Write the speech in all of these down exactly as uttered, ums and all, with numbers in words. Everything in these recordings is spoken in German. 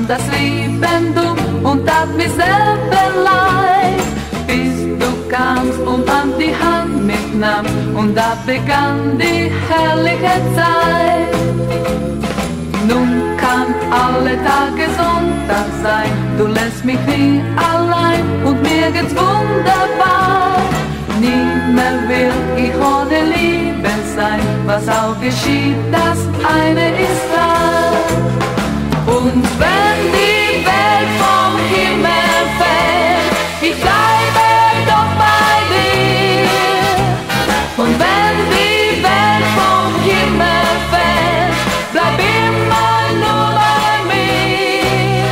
fand das Leben dumm und tat mir selber leid, bis du kamst und an die Hand mich nahm und da begann die herrliche Zeit. Nun kann alle Tage Sonntag sein, du lässt mich nie allein und mir geht's wunderbar. Nie mehr will ich ohne Liebe sein, was auch geschieht, das eine ist wahr. Und wenn die Welt vom Himmel fällt, ich bleibe doch bei dir. Und wenn die Welt vom Himmel fällt, bleib immer nur bei mir.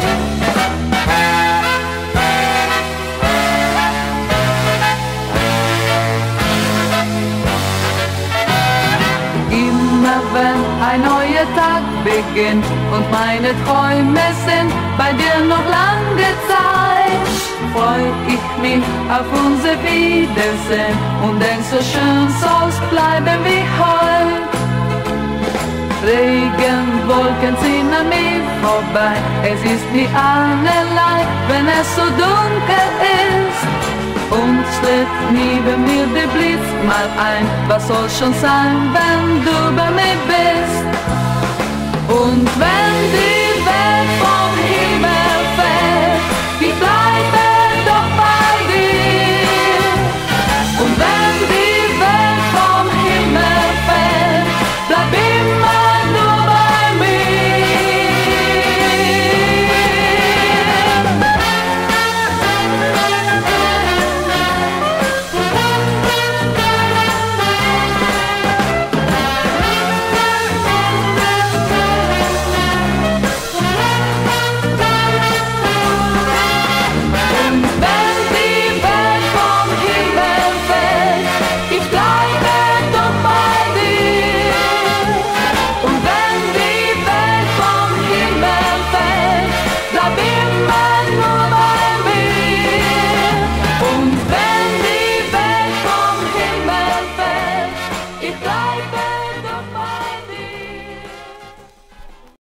Immer wenn ein neuer Tag beginnt und meine Träume sind bei dir noch lange Zeit, freu ich mich auf unser Wiedersehen und denk, so schön soll's bleiben wie heut. Regenwolken ziehen an mir vorbei, es ist wie allerlei, wenn es so dunkel ist. Und schlägt neben mir der Blitz mal ein, was soll schon sein, wenn du bei mir bist. Und wenn die